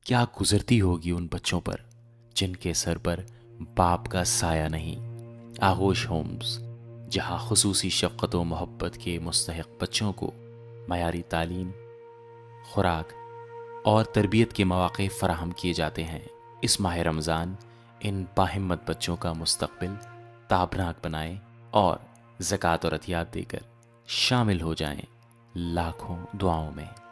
क्या गुजरती होगी उन बच्चों पर जिनके सर पर बाप का साया नहीं। आगोश होम्स, जहां खुसूसी शफ़क़त व मोहब्बत के मुस्तहिक़ बच्चों को मयारी तालीम, खुराक और तरबियत के मौक़े फ़राहम किए जाते हैं। इस माह रमज़ान इन बाहिम्मत बच्चों का मुस्तक़बिल ताबनाक बनाएं और ज़कात और अतियात देकर शामिल हो जाएं लाखों दुआओं में।